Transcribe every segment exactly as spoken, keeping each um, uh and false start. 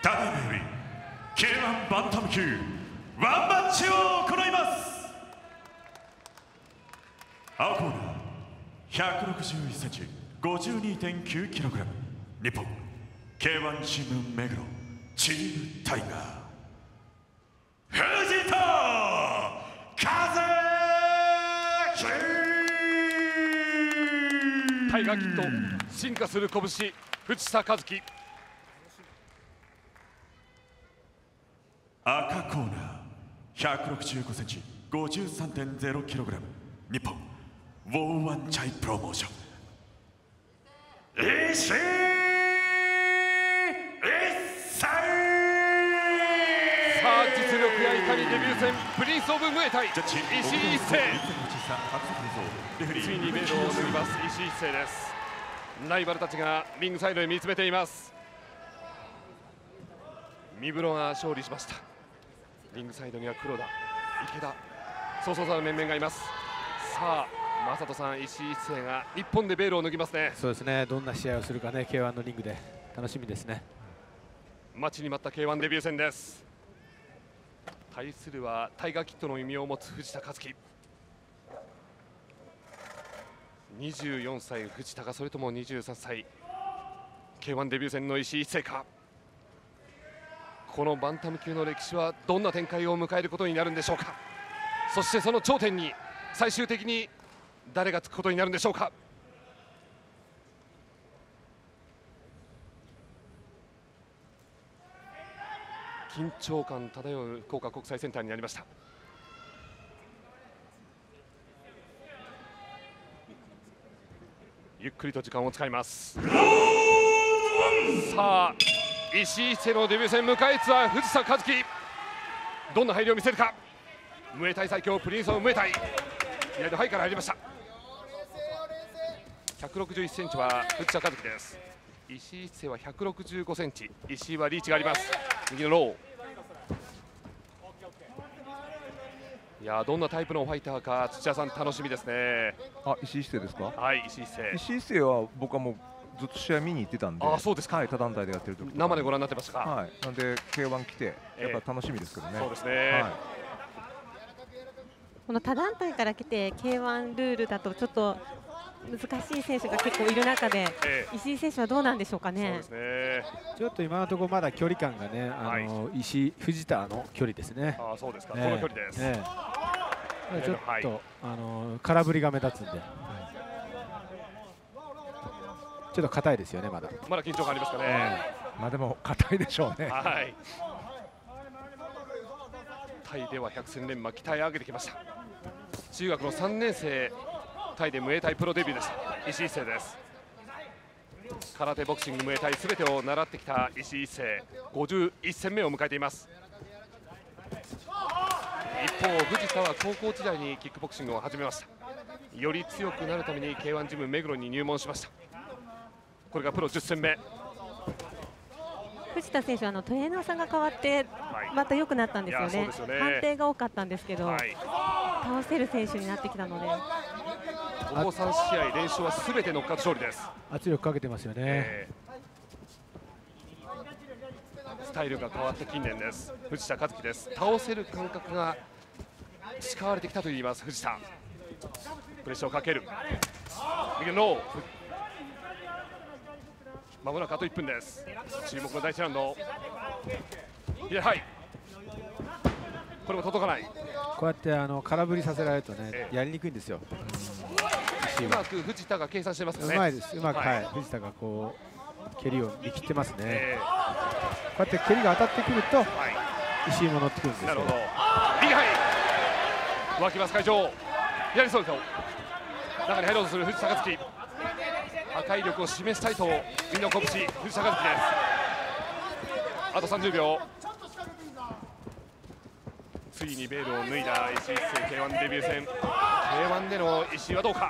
ただいまより ケーワン バンタム級ワンマッチを行います。青コーナーひゃくろくじゅういちセンチ ごじゅうにてんきゅうキログラム 日本 ケーワン チーム目黒チームタイガー藤田和樹。 タイガーキット進化する拳藤田和樹。 赤コーナーひゃくろくじゅうごセンチ ごじゅうさんてんゼロキログラム 日本ウォーワンチャイプロモーション石井一世。 さあ実力やいかにデビュー戦プリンスオブムエタイ石井一世。ついにベールを脱ぎます石井一世です。ライバルたちがリングサイドへ見つめています。三室が勝利しました。リングサイドには黒田、池田、そうそうたる面々がいます。さあ正人さん、石井一世が一本でベールを脱ぎますね。 そうですね、どんな試合をするかね、 ケーワン のリングで楽しみですね。 待ちに待った ケーワン デビュー戦です。対するはタイガーキットの意味を持つ藤田和樹。にじゅうよんさい藤田か、それともにじゅうさんさい ケーワン デビュー戦の石井一世か。このバンタム級の歴史はどんな展開を迎えることになるんでしょうか。そしてその頂点に最終的に誰がつくことになるんでしょうか。緊張感漂う福岡国際センターになりました。ゆっくりと時間を使います。さあ石井一世のデビュー戦迎えつは藤田和樹、どんな配慮を見せるか。ムエタイ最強プリンスオブムエタイ、左のハイから入りました。ひゃくろくじゅういちセンチは藤田和樹です。石井一世はひゃくろくじゅうごセンチ、石井はリーチがあります。右のロー、いやどんなタイプのファイターか土屋さん楽しみですね。 あ、石井一世ですか。 はい、石井一世。 石井一世は僕はもうずっと試合見に行ってたんで。 あ、そうですか。 はい、他団体でやってる時生でご覧になってましたか。 はい、なんで ケーワン 来てやっぱ楽しみですけどね。 えー、そうですね、はい、 この他団体から来て ケーワン ルールだとちょっと難しい選手が結構いる中で、えー、石井選手はどうなんでしょうかね。 そうですね、 ちょっと今のところまだ距離感がね、あの、はい、石井藤田の距離ですね。 あ、そうですか、えー、この距離です。えー、ちょっと、はい、あの空振りが目立つんで、はい、ちょっと硬いですよね、まだ。 まだ緊張感ありますかね。 まあでも硬いでしょうね。 はい。タイでは百戦錬磨鍛え上げてきました。中学のさんねん生、タイでムエタイプロデビューでした石井一世です。空手、ボクシング、ムエタイすべてを習ってきた石井一世、ごじゅういち戦目を迎えています。一方藤田は高校時代にキックボクシングを始めました。より強くなるために ケーワン ジム目黒に入門しました。これがプロじゅっ戦目。 藤田選手はあのトレーナーさんが変わってまた良くなったんですよね。よね、判定が多かったんですけど、はい、倒せる選手になってきたので、 ここさん試合連勝はすべてノックアウト勝利です。 圧力かけてますよね、えー、スタイルが変わった近年です。藤田和樹です。倒せる感覚が培われてきたといいます藤田。プレッシャーをかける。右のロー、まもなくあといっぷんです。注目の第一ラウンド。左、はい、これも届かない。 こうやってあの空振りさせられるとね、ええ、やりにくいんですよ。 うまく藤田が計算してますね。 うまいです。うまく、はい、はい、藤田がこう蹴りを見切ってますね。えー、こうやって蹴りが当たってくると、はい、石井も乗ってくるんですよ。 なるほど。右はい。湧きます会場。左そうですよ。中に入ろうとする藤田和樹。破壊力を示したいと右の拳藤田和樹です。あとさんじゅうびょう。ついにベールを脱いだ石井一世 ケーワン デビュー戦。ケーワン での石井はどうか。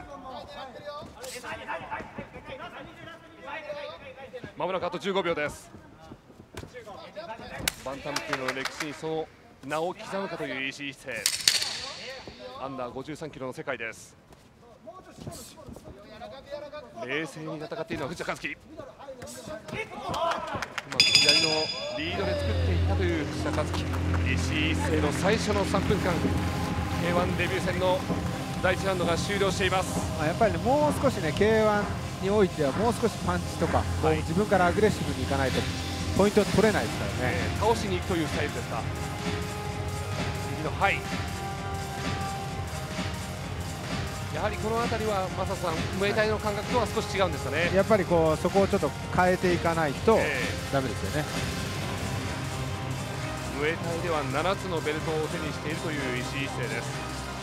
まもなくあとじゅうごびょうです。バンタム級の歴史にその名を刻むかという石井一世。アンダーごじゅうさんキロの世界です。冷静に戦っているのは藤田和樹。うまく左のリードで作っていったという藤田和樹。石井一世の最初のさんぷんかん ケーワン デビュー戦のだいいちラウンドが終了しています。 まあやっぱりね、もう少しね ケーワン においてはもう少しパンチとか、こう自分からアグレッシブにいかないとポイント取れないですからね、 えー、倒しに行くというスタイルですか。右のハイ、やはりこの辺りはマサさん、ムエタイの感覚とは少し違うんですかね。 やっぱりこうそこをちょっと変えていかないとえダメですよね。 ムエタイではななつのベルトを手にしているという石井一世です。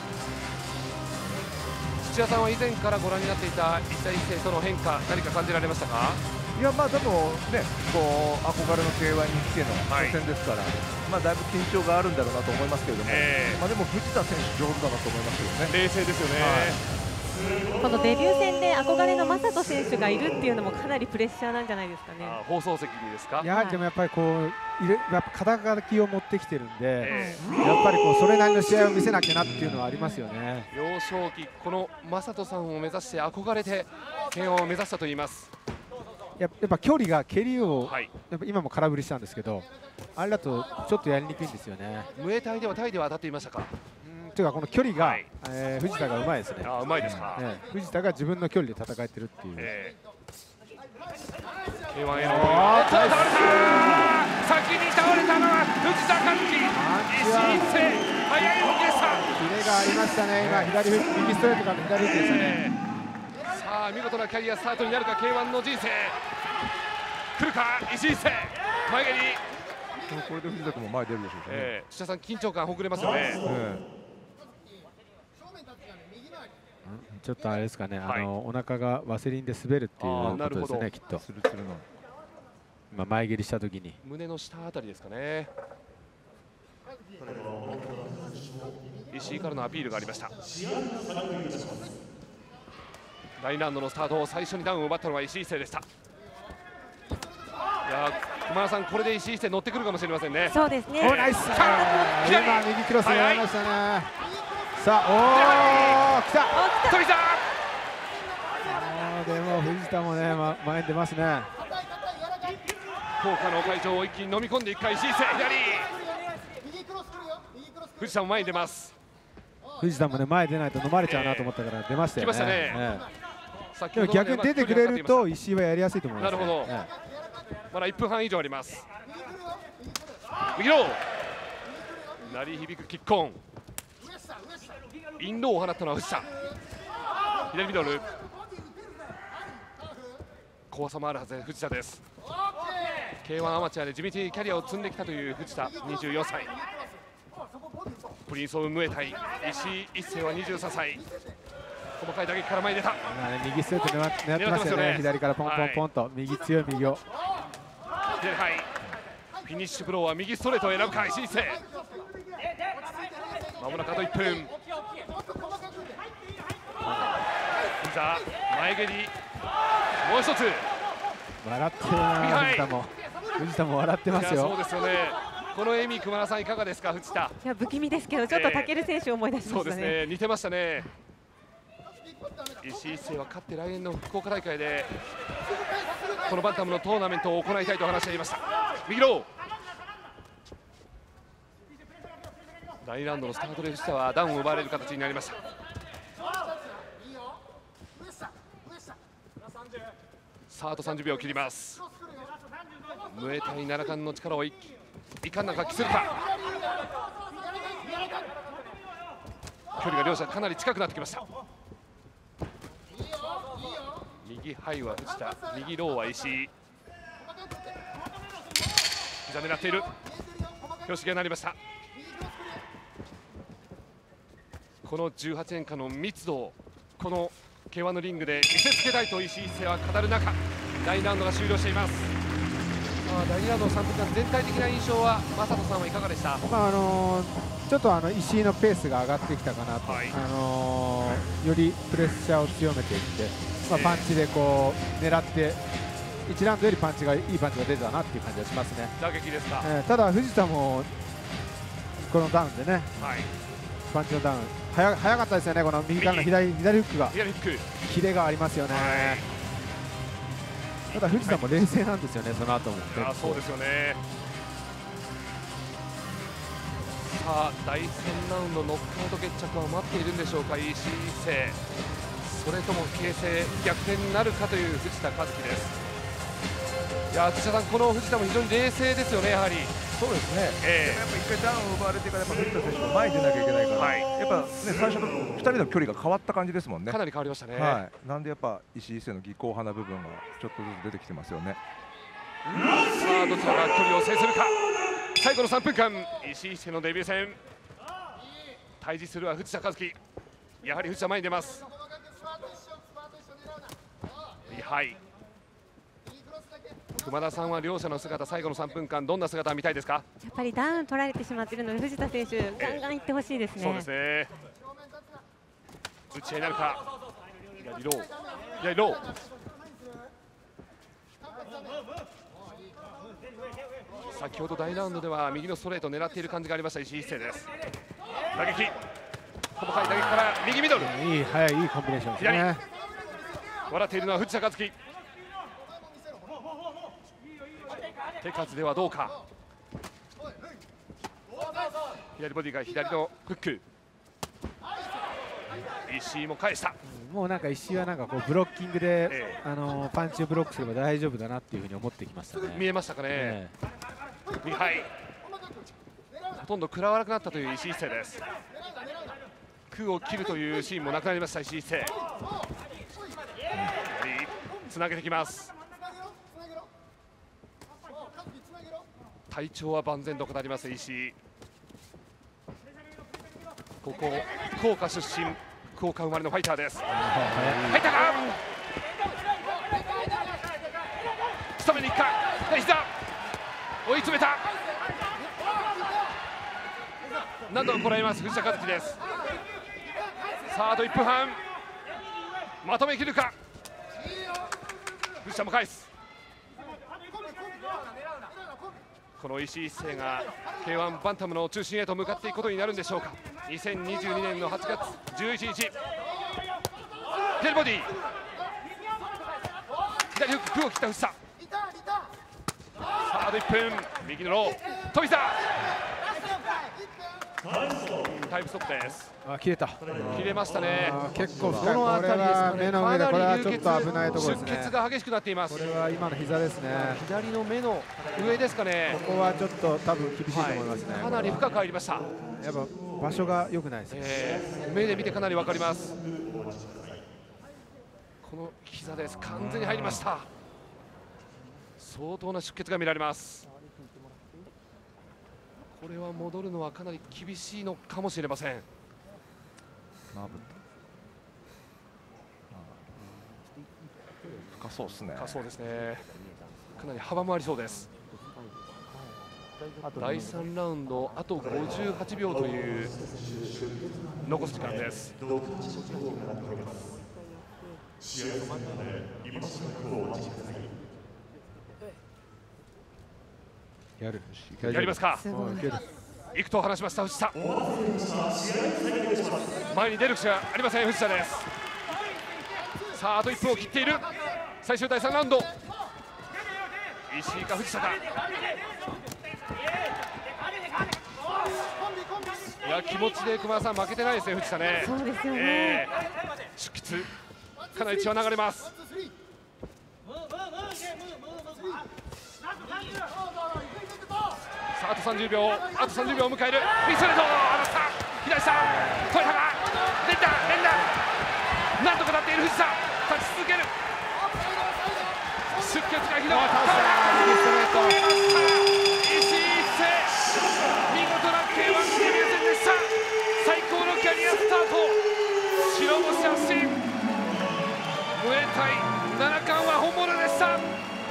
土屋さんは以前からご覧になっていた石田一世との変化、何か感じられましたか？ いや、まあでもね、こう憧れの ケーワン に来ての初戦ですから、はい、まあだいぶ緊張があるんだろうなと思いますけれども、えー、まあでも藤田選手上手だなと思いますよね。 冷静ですよね。 はい、このデビュー戦で憧れの正人選手がいるっていうのもかなりプレッシャーなんじゃないですかね。 あ、放送席にですか？ やはりでもやっぱりこう入れやっぱ肩書きを持ってきてるんで、えー、やっぱりこうそれなりの試合を見せなきゃなっていうのはありますよね。 幼少期、この正人さんを目指して憧れてケーワンを目指したと言います。 やっぱ距離が蹴りを、 はい、 やっぱ今も空振りしたんですけど、あれだとちょっとやりにくいんですよね。 ムエタイではタイでは当たっていましたか？ というかこの距離が、はい、えー、藤田がうまいですね。 あ、うまいですか、 ね、藤田が自分の距離で戦えてるっていう。 えー、ケーワン への思いが倒れた。先に倒れたのは藤田和樹。石井一世、速い動きでした。 キレがありましたね。今左フック、右ストレートから左フックでしたね。 えー、さあ見事なキャリアスタートになるか ケーワン の人生。来るか石井一世、前蹴り。 これで藤田君も前出るでしょうね。 えー、土田さん緊張感ほぐれますよね。えーちょっとあれですかね、はい、あのお腹がワセリンで滑るっていうことですね、きっと。 ツルツルの今前蹴りしたときに胸の下あたりですかね。石井からのアピールがありました。だいにラウンドのスタートを最初にダウンを奪ったのは石井一世でした。いや熊田さん、これで石井一世乗ってくるかもしれませんね。 そうですね。 おナイス。今右クロスやりましたね。さあ、おー、来た。 飛びた。 でも藤田もね、ま、前に出ますね。 効果の会場を一気に飲み込んでいくか石井一世。左。藤田も前に出ます。 藤田もね、前出ないと飲まれちゃうなと思ったから出ましたよね。 来ましたね。えー、でも逆に出てくれると石井はやりやすいと思います、ね。 なるほど。えー、まだいっぷんはん以上あります。右ロー。鳴り響くキックオン。インローを放ったのは藤田。左ミドル。怖さもあるはずで藤田です。ケーワン アマチュアで地道にキャリアを積んできたという藤田、にじゅうよんさい。プリンス・オブ・ムエタイ、石井一世はにじゅうさんさい。細かい打撃から前に出た。 右ストレート狙ってますよね。左からポンポンポンと、はい、右強い右を。 左ハイ。フィニッシュブローは右ストレートを選ぶか石井一世。まもなくあといっぷん。さあ前蹴りもう一つ。 笑ってるな藤田も。藤田も笑ってますよ。 そうですよね。この笑み、熊田さんいかがですか、藤田。 いや不気味ですけど、ちょっと武尊選手を思い出しましたね。 そうですね、似てましたね。石井一世は勝って来年の福岡大会でこのバンタムのトーナメントを行いたいと話していました。右ロー。だいにラウンドのスタートで藤田はダウンを奪われる形になりました。さああとさんじゅうびょう切ります。ムエタイ七冠の力をいかんなく発揮するか。距離が両者かなり近くなってきました。右ハイは藤田、右ローは石井。膝狙っている。拍子が鳴りました。このじゅうはちねんかんの密度をこの ケーワン のリングで見せつけたいと石井一世は語る中、だいにラウンドが終了しています。まあ、だいにラウンドのさんぷんかん、全体的な印象は正人さんはいかがでした？ まああのー、ちょっとあの石井のペースが上がってきたかなと、はい、あのー、よりプレッシャーを強めていって、まあ、パンチでこう狙っていちラウンドよりパンチがいいパンチが出たなっていう感じがしますね。 打撃ですか？ えー、ただ藤田もこのダウンでね、はい、パンチのダウン早, 早かったですよね。この右からの 左, 左フックが左フックキレがありますよね。はい、ただ藤田も冷静なんですよね、その後も。 あ、そうですよね。 さあだいさんラウンドノックアウト決着は待っているんでしょうか、石井一世。それとも形勢逆転になるかという藤田和樹です。いや、土田さん、この藤田も非常に冷静ですよね、やはり。 そうですね、えー、やっぱ一回ダウンを奪われてからやっぱ藤田選手が前に出なきゃいけないから、はい、やっぱ、ね、最初のふたりの距離が変わった感じですもんね。 かなり変わりましたね、 はい、なんでやっぱ石井一世の技巧派な部分がちょっとずつ出てきてますよね。 さあどちらが距離を制するか。最後のさんぷんかん、石井一世のデビュー戦。対峙するは藤田和樹。やはり藤田前に出ます。はい、熊田さんは両者の姿、最後のさんぷんかんどんな姿を見たいですか。 やっぱりダウン取られてしまっているので藤田選手ガンガンいってほしいですね。 そうですね。打ち合いになるか。左ロー、左ロー。先ほど大ラウンドでは右のストレートを狙っている感じがありました石井一世です。打撃、細かい打撃から右ミドル。 いい、早い、いいコンビネーションですね。 笑っているのは藤田和樹。手数ではどうか。左ボディが左のフック。石井も返した。 もうなんか石井はなんかこうブロッキングで、ええ、あのパンチをブロックすれば大丈夫だなっていうふうに思ってきましたね。 見えましたかね。ええ、はい、ほとんど食らわなくなったという石井一世です。空を切るというシーンもなくなりました石井一世。つなげてきます。体調は万全と語ります石井。ここ福岡出身、福岡生まれのファイターです。入ったか。仕留めに行くか。膝追い詰めた。何度もこらえます藤田和樹です。さああといっぷんはん、まとめきるか。藤田も返す。この石井一世が ケーワン バンタムの中心へと向かっていくことになるんでしょうか。にせんにじゅうにねんのはちがつじゅういちにち、左ボディ、左フック、空を切った藤田。さああといっぷん、右のロー、飛びさタイムストップです。 あ、切れた。 切れましたね。 結構深い。これは目の上で、これはちょっと危ないところですね。 出血が激しくなっています。 これは今の膝ですね。 左の目の上ですかね。 ここはちょっと多分厳しいと思いますね。 はい、かなり深く入りました。 やっぱ場所が良くないですね。 えー、目で見てかなり分かります。この膝です。完全に入りました。相当な出血が見られます。これは戻るのはかなり厳しいのかもしれません。 深そうですね。 深そうですね。かなり幅もありそうです。だいさんラウンドあとごじゅうはちびょうという残す時間です。 やるやりますか。行くと話しました藤田。前に出る口はありません藤田です。さああといっぷんを切っている最終だいさんラウンド。石井か藤田か。いや気持ちで熊田さん負けてないですね藤田ね。 そうですよね、 えー、出血かなり血は流れます。さああとさんじゅうびょう、あとさんじゅうびょうを迎える。ミストレート上がった。左下取れたか。連打連打、なんとかなっている藤田。立ち続ける。出血がひどい。倒れました石井一世、見事な ケーワン デビュー戦でした。最高のキャリアスタート、白星発進。ムエタイななかんは本物でした。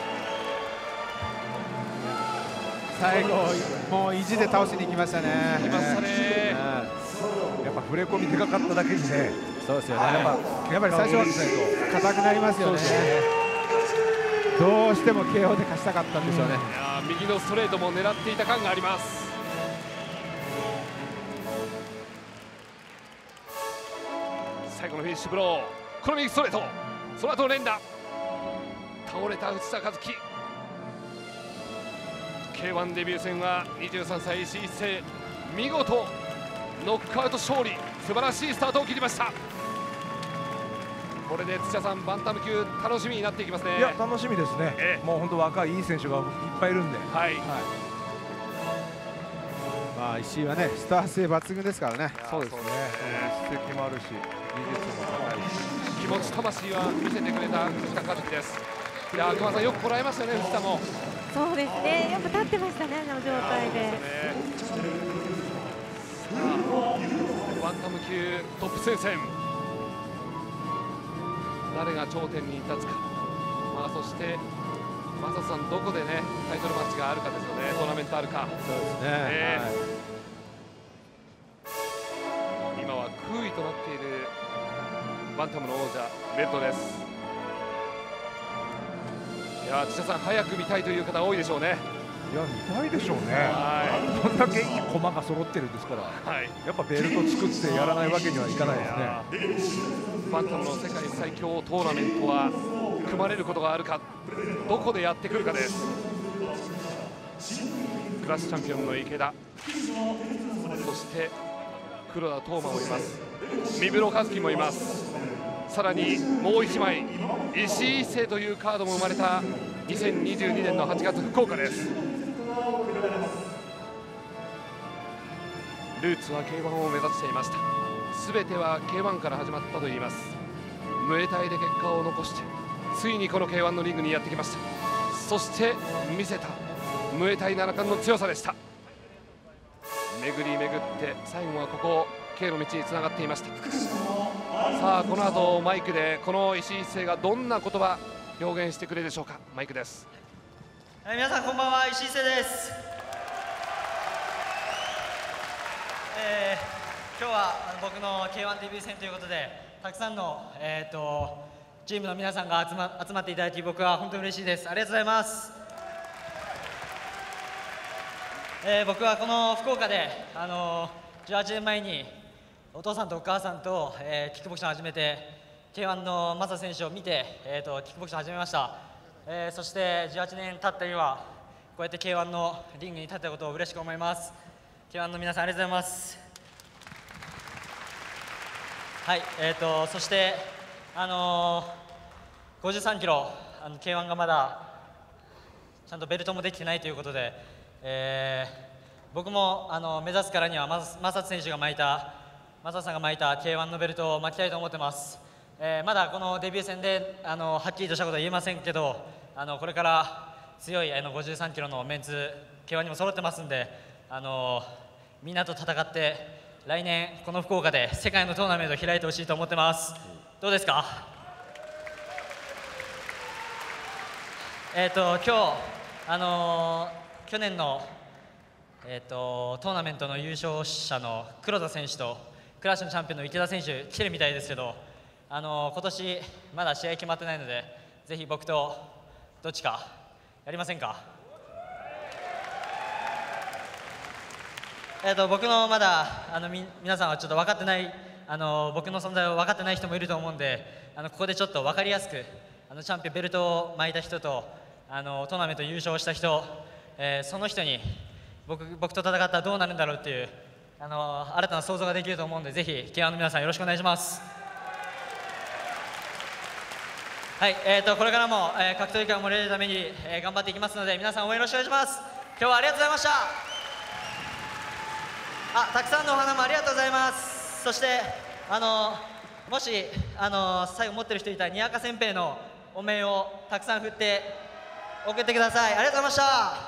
最後もう意地で倒しに行きましたね。 来ましたね。 やっぱ触れ込みでかかっただけにね。 そうですよね。やっぱやっぱり最初は硬くなりますよね。どうしても ケーオー で勝ちたかったんでしょうね。 いや右のストレートも狙っていた感があります。最後のフィニッシュブロー、この右ストレート、その後連打、倒れた藤田和樹。 ケーワン デビュー戦はにじゅうさんさい石井一世、見事ノックアウト勝利、素晴らしいスタートを切りました。これで土屋さん、バンタム級楽しみになっていきますね。 いや楽しみですね、ええ、もう本当若いいい選手がいっぱいいるんで、 はい、はい、 まあ石井はねスター性抜群ですからね。 そうですね、実績もあるし技術も高いし、 気持ち魂は見せてくれた藤田和樹です。いや、熊さんよくこらえましたね、藤田も。 そうですね、よく立ってましたね、あの状態で。 バンタム級トップ戦線、誰が頂点に立つか、まあ、そして正人さん、どこでねタイトルマッチがあるかですよね、トーナメントあるか。 そうですね、 えーはい、 今は空位となっているバンタムの王者ベッドです。いや、土田さん、早く見たいという方多いでしょうね。 いや、見たいでしょうね。こんだけいい駒が揃ってるんですから、はい、やっぱベルト作ってやらないわけにはいかないですね。 バンタムの世界最強トーナメントは組まれることがあるか、どこでやってくるかです。クラスチャンピオンの池田、そして黒田斗真もいます、三室和樹もいます。さらにもういちまい、石井一世というカードも生まれたにせんにじゅうにねんのはちがつ福岡です。ルーツは ケーワン を目指していました。すべては ケーワン から始まったといいます。ムエタイで結果を残してついにこの ケーワン のリングにやってきました。そして見せたムエタイ七冠の強さでした。巡り巡って最後はここ K の道につながっていました。さあ、この後マイクでこの石井一世がどんな言葉表現してくれるでしょうか。マイクです。 はい、皆さんこんばんは、石井一世です。えー、今日は僕の ケーワン デビュー戦ということで、たくさんの、えー、とチームの皆さんが集ま、集まっていただき、僕は本当に嬉しいです。ありがとうございます。えー、僕はこの福岡で、あのー、じゅうはちねんまえにお父さんとお母さんと、えー、キックボクシングを始めて ケーワン のマサ選手を見て、えー、とキックボクシングを始めました。えー、そしてじゅうはちねん経った今、こうやって ケーワン のリングに立ったことを嬉しく思います。 ケーワン の皆さん、ありがとうございます。はい、えー、とそして、あのー、ごじゅうさんキロ、あの ケーワン がまだちゃんとベルトもできてないということで、えー、僕もあの目指すからには正人選手が巻いた正人さんが巻いた ケーワン のベルトを巻きたいと思ってます。えー、まだこのデビュー戦であのはっきりとしたことは言えませんけど、あのこれから強いあのごじゅうさんキロのメンツ ケーワン にも揃ってますんで、あのみんなと戦って来年この福岡で世界のトーナメントを開いてほしいと思ってます。どうですか。えっ、ー、と今日あのー去年の、えー、とトーナメントの優勝者の黒田選手とクラッシュのチャンピオンの池田選手来てるみたいですけど、あのー、今年まだ試合決まってないので、ぜひ僕とどっちかやりませんか。えー、と僕のまだあのみ皆さんはちょっと分かってない、あのー、僕の存在を分かってない人もいると思うんで、あのここでちょっと分かりやすく、あのチャンピオンベルトを巻いた人と、あのー、トーナメント優勝した人、えー、その人に 僕, 僕と戦ったらどうなるんだろうっていう、あのー、新たな想像ができると思うんで、ぜひ ケーワン の皆さんよろしくお願いします。はい、えー、とこれからも、えー、格闘技界を盛り上げるために、えー、頑張っていきますので、皆さん応援よろしくお願いします。今日はありがとうございました。あ、たくさんのお花もありがとうございます。そして、あのー、もし、あのー、最後持ってる人いたらにわか先輩のお面をたくさん振って送ってください。ありがとうございました。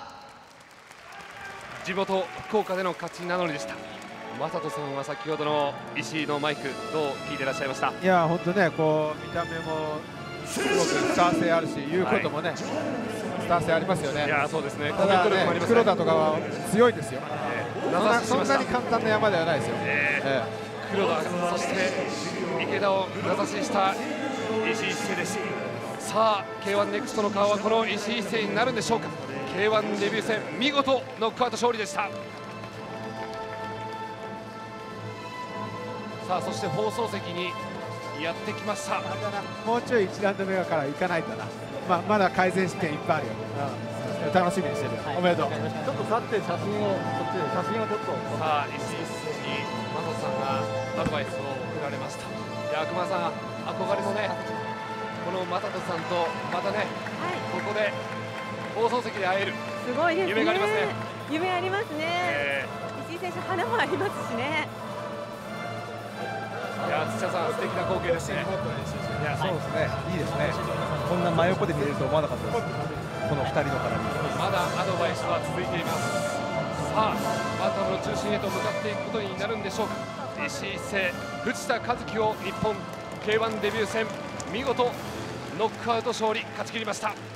地元福岡での勝ち名乗りでした。正人さんは先ほどの石井のマイクどう聞いていらっしゃいました。 いや本当ね、こう見た目もすごくスター性あるし、言うこともね、はい、スター性ありますよね。 いやそうですね。 ただね、黒田とかは強いですよ。えー、そんなそんなに簡単な山ではないですよ。えーえー、黒田、そして池田を名指しした石井一世です。さあ ケーワン ネクストの顔はこの石井一世になるんでしょうか。ケーワン デビュー戦見事ノックアウト勝利でした。さあそして放送席にやってきました。 もうちょいいちラウンド目からいかないとな、まあ、まだ改善視点いっぱいあるよ。うん楽しみにしてる、おめでとう。 ちょっと立って写真を撮って写真をちょっと。 さあ石井にマサトさんがアドバイスを送られました。いや熊さん憧れのねこのマサトさんとまたね、はい、ここで放送席で会えるすごいですね。 夢がありますね。 夢ありますね、えー、石井選手花もありますしね。 いや土屋さん素敵な光景ですね。 いやそうですね、いいですね。こんな真横で見れると思わなかったです。このふたりの絡み。 まだアドバイスは続いています。さあバンタムの中心へと向かっていくことになるんでしょうか。石井一世、藤田一樹を日本 ケーワン デビュー戦見事ノックアウト勝利勝ち切りました。